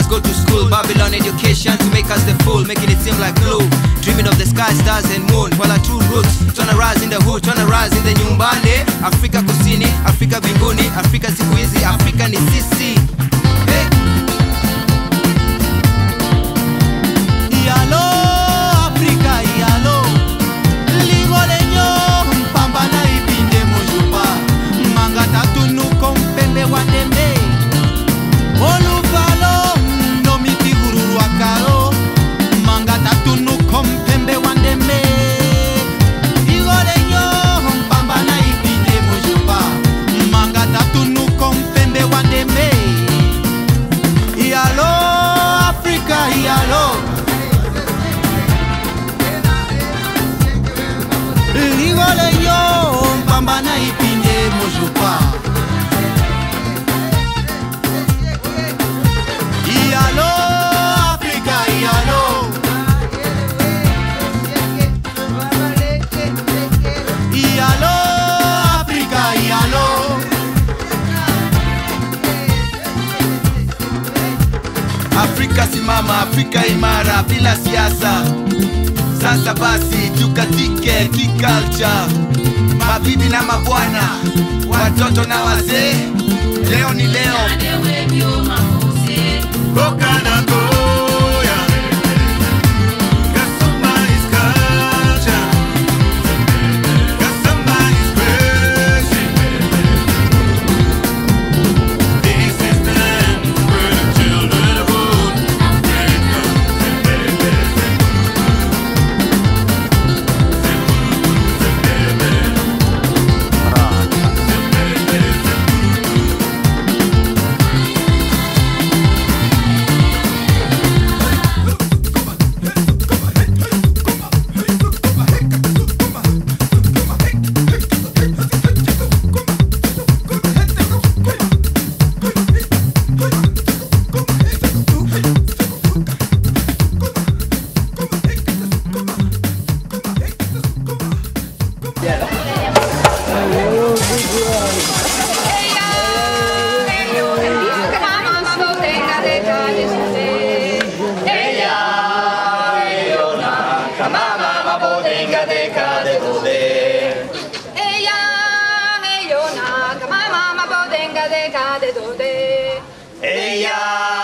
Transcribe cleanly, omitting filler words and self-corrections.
go to school, Babylon education to make us the fool, making it seem like glue. Dreaming of the sky, stars and moon, while our true roots tryna rise in the hood, tryna rise in the nyumbani. Afrika kusini, Afrika binguni, Afrika siku hizi, Afrika ni sisi. Hey. Iyalo, Afrika iyalo, ligolenyo, mpamba na ibinde mojupa, manga tatu nuko mpembe wadembe, oluvalo, no mitiguru wakaro, manga tatu nuko mpembe wadembe, ligolenyo, mpamba na ibinde mojupa, manga tatu nuko mpembe wadembe. Iyalo, Afrika iyalo, ligole yo, mpamba na ipinde mojupa. Iyalo, Afrika iyalo, iyalo, Afrika iyalo. Afrika simama, Afrika imara, bila siasa. Sasa basi tukatike kiculture, mabibi na mabwana, watoto na wazee, leo ni leo. Eya,